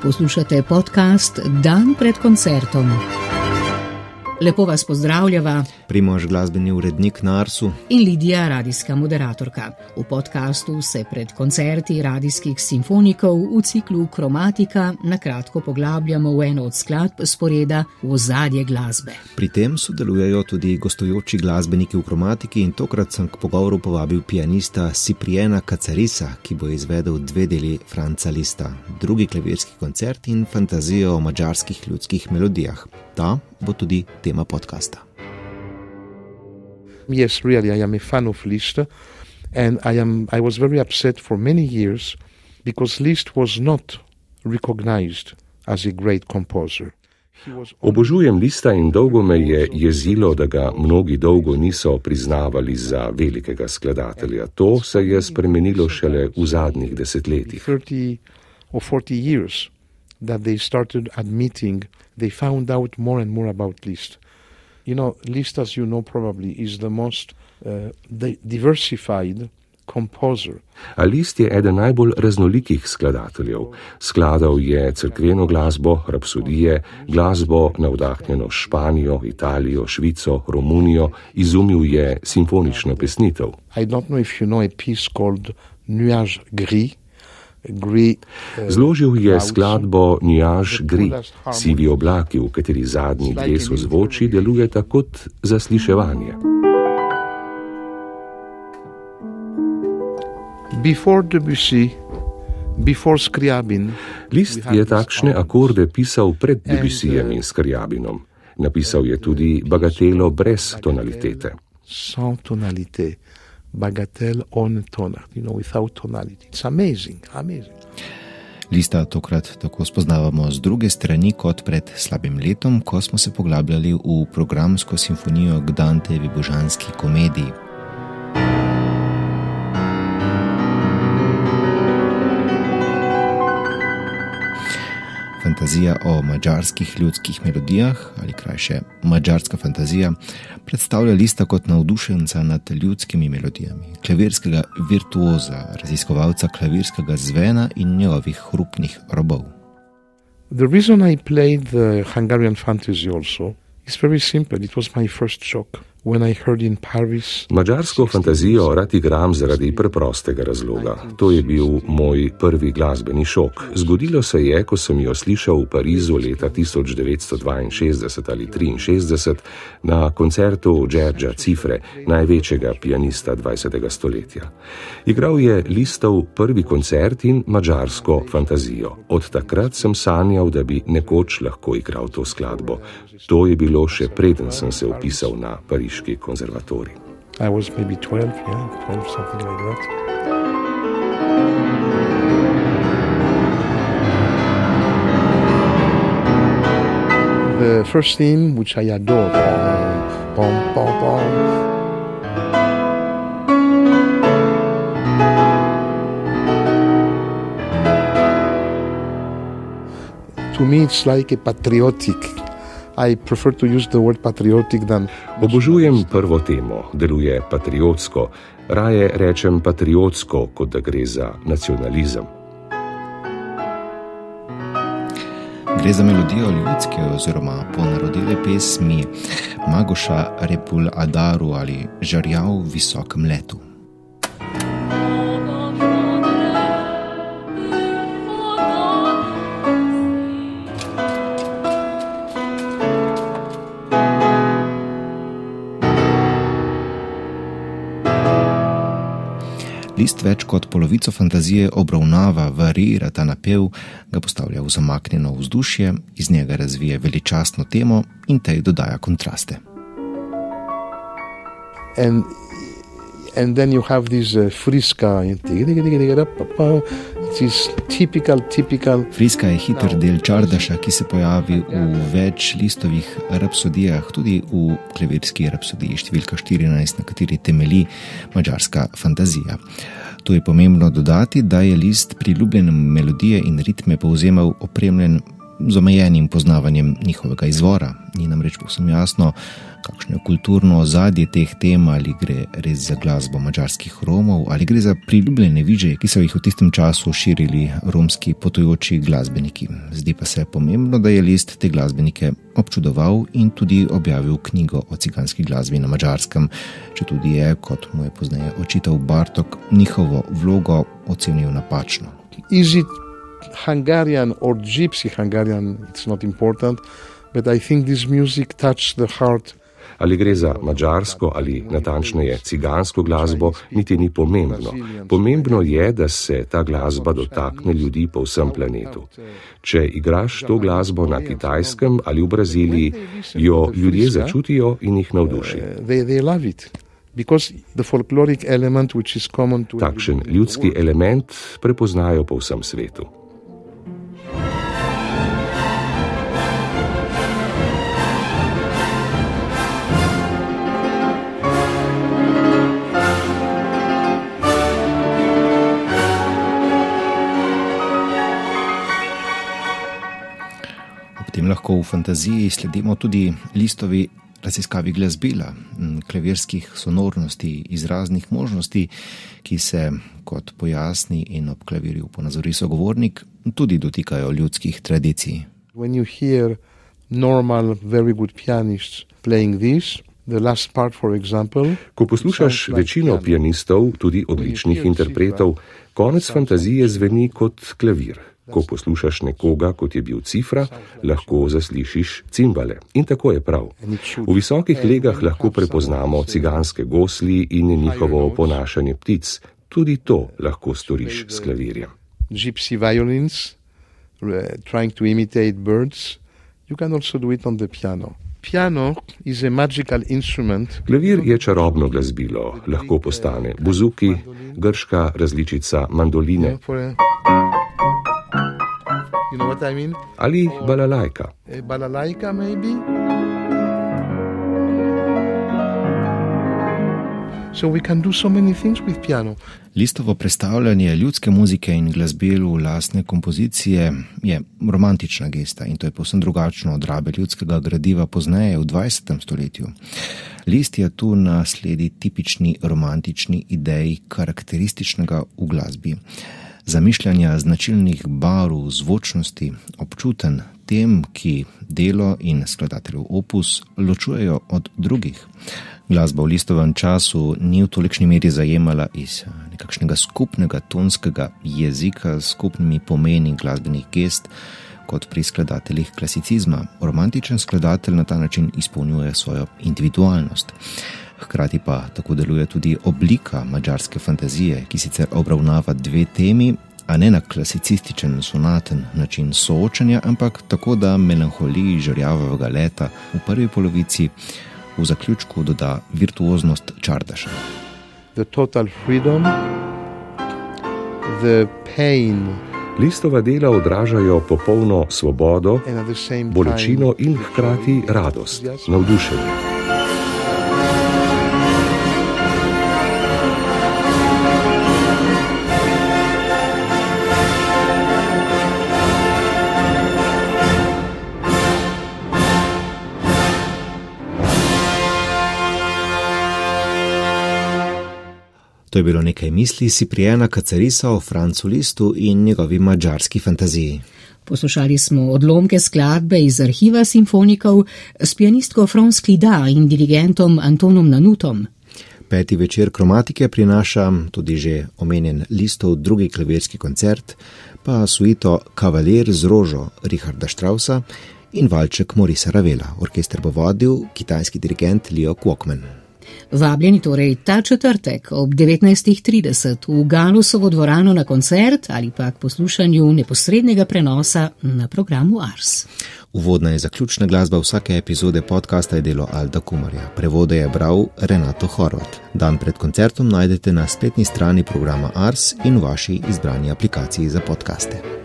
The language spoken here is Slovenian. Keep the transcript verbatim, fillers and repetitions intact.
Poslušate podcast Dan pred koncertom. Lepo vas pozdravljava Primož, glasbeni urednik na Arsu, in Lidija, radijska moderatorka. V podcastu se pred koncerti radijskih simfonikov v ciklu Kromatika na kratko poglabljamo v eno od skladb sporeda v ozadje glasbe. Pri tem sodelujejo tudi gostujoči glasbeniki v Kromatiki in tokrat sem k pogovoru povabil pianista Cipriena Cacarisa, ki bo izvedel dve deli Franza Liszta, drugi klavirski koncert in fantazijo o madžarskih ljudskih melodijah. Ta bo tudi tema podcasta. Yes, really, I am a fan of Liszt, and I am. I was very upset for many years because Liszt was not recognized as a great composer. Obožujem Liszta in dolgo me je jezilo, da ga mnogi dolgo niso priznavali za velikega skladatelja. To se je spremenilo šele v zadnjih desetletjih. thirty or forty years that they started admitting, they found out more and more about Liszt. You know, Liszt, as you know probably, is the most uh, diversified composer. A Liszt je eden najbolj raznolikih skladateljev. Skladal je cerkveno glasbo, rapsodije, glasbo navdahnjeno Španijo, Italijo, Švico, Romunijo, izumil je simfonično pesnitev. I don't know if you know a piece called Nuage Gris. Gris, uh, Zložil je skladbo Nuage Gris, sivi oblaki, v kateri zadnji dve sozvočji delujeta kot zasliševanje. Before Debussy, before Scriabin, Liszt je takšne akorde pisal pred Debussyjem in Scriabinom. Napisal je tudi bagatelo brez tonalitete. Sans tonalité. Bagatelle on tonart, you know, without tonality. It's amazing, amazing. Liszta tokrat tako spoznavamo z druge strani kot pred slabim letom, ko smo se poglabljali v programsko simfonijo k Dantejevi božanski komediji. Fantazija o madžarskih ljudskih melodijah, ali krajše madžarska fantazija, predstavlja Liszta kot navdušenca nad ljudskimi melodijami, klavirskega virtuoza, raziskovalca klavirskega zvena in njegovih hrupnih robov. The reason I played the Hungarian fantasy also is very simple. It was my first shock. When I heard in Paris, Madžarsko fantazijo rad igram zaradi preprostega razloga. To je bil moj prvi glasbeni šok. Zgodilo se je, ko sem jo slišal v Parizu leta tisoč devetsto dvainšestdeset ali triinšestdeset na koncertu Georgea Cifre, največjega pianista dvajsetega stoletja. Igral je Lisztov prvi koncert in madžarsko fantazijo. Od takrat sem sanjal, da bi nekoč lahko igral to skladbo. To je bilo še preden sem se vpisal na pariški konzervatorij. I was maybe twelve, yeah, twelve, something like that. The first theme, which I adore, pom, pom, pom. To me, it's like a patriotic. I prefer to use the word patriotic than... Obožujem prvo temo, deluje patriotsko. Raje rečem patriotsko, kot da gre za nacionalizem. Gre za melodijo ljudske oziroma ponarodile pesmi Magoša Repul Adaru ali Žarjav v visokem letu. Liszt več kot polovico fantazije obravnava, variira ta napev, ga postavlja v zamaknjeno vzdušje, iz njega razvije veličastno temo in tej dodaja kontraste. And, and then you have this uh, friska, it is typical, typical. Friska je hiter del Čardaša, ki se pojavi v več Listovih rapsodijah, tudi v klavirski rapsodiji številka štirinajst, na kateri temelji madžarska fantazija. To je pomembno dodati, da je Liszt priljubljene melodije in ritme povzemal opremljen z omejenim poznavanjem njihovega izvora. Ni namreč povsem jasno, kakšno je kulturno ozadje teh tem, ali gre res za glasbo madžarskih Romov, ali gre za priljubljene vidže, ki so jih v tistem času širili romski potujoči glasbeniki. Zdi pa se pomembno, da je List te glasbenike občudoval in tudi objavil knjigo o ciganski glasbi na Madžarskem, četudi je, kot mu je pozneje očital Bartok, njihovo vlogo ocenil napačno. Is it Hungarian or Gypsy Hungarian? It's not important, but I think this music touched the heart. Ali gre za madžarsko ali natančneje cigansko glasbo, niti ni pomembno. Pomembno je, da se ta glasba dotakne ljudi po vsem planetu. Če igraš to glasbo na Kitajskem ali v Braziliji, jo ljudje začutijo in jih navduši. Takšen ljudski element prepoznajo po vsem svetu. Tem lahko v fantaziji sledimo tudi Listovi raziskavi glasbila, klavirskih sonornosti, izraznih možnosti, ki se, kot pojasni in ob klavirju ponazori sogovornik, tudi dotikajo ljudskih tradicij. When you hear normal, very good pianists playing this, the last part, for example, ko poslušaš večino pianistov, tudi odličnih interpretov, konec fantazije zveni kot klavir. Ko poslušaš nekoga, kot je bil Cifra, lahko zaslišiš cimbale. In tako je prav. V visokih legah lahko prepoznamo ciganske gosli in njihovo oponašanje ptic. Tudi to lahko storiš s klavirjem. Gypsy violins, trying to imitate birds. You can also do it on the piano. Piano is a magical instrument. Klavir je čarobno glasbilo. Lahko postane buzuki, grška različica mandoline. You know what I mean? Ali balalajka. A balalajka, maybe? So we can do so many things with piano. Listovo predstavljanje ljudske muzike in glasbelu lastne kompozicije je romantična gesta in to je povsem drugačno od rabe ljudskega gradiva pozneje v dvajsetem stoletju. List je tu na sledi tipični romantični ideji karakterističnega v glasbi. Zamišljanja značilnih barv, zvočnosti, občuten tem, ki delo in skladateljev opus ločujejo od drugih. Glasba v Listovem času ni v tolikšni meri zajemala iz nekakšnega skupnega tonskega jezika s skupnimi pomeni glasbenih gest, kot pri skladateljih klasicizma. Romantičen skladatelj na ta način izpolnjuje svojo individualnost. Hkrati pa tako deluje tudi oblika madžarske fantazije, ki sicer obravnava dve temi, a ne na klasicističen, sonaten način soočanja, ampak tako, da melanholiji žerjavega leta v prvi polovici v zaključku doda virtuoznost čardaša. The total freedom, the pain. Listova dela odražajo popolno svobodo, bolečino in hkrati radost, navdušenje. To je bilo nekaj misli Ciprijena Kacarisa o Francu Listu in njegovi madžarski fantaziji. Poslušali smo odlomke skladbe iz arhiva simfonikov s pianistko Frans Klida in dirigentom Antonom Nanutom. Peti večer kromatike prinaša tudi že omenjen Listov drugi klavirski koncert, pa suito Kavaler z rožo Richarda Straussa in valček Maurice Ravela. Orkester bo vodil kitajski dirigent Leo Kwokman. Vabljeni torej ta četrtek ob devetnajst trideset v Galusovo dvorano na koncert ali pa k poslušanju neposrednega prenosa na programu Ars. Uvodna in zaključna glasba vsake epizode podcasta je delo Alda Kumarja. Prevode je bral Renato Horvat. Dan pred koncertom najdete na spletni strani programa Ars in v vaši izbrani aplikaciji za podcaste.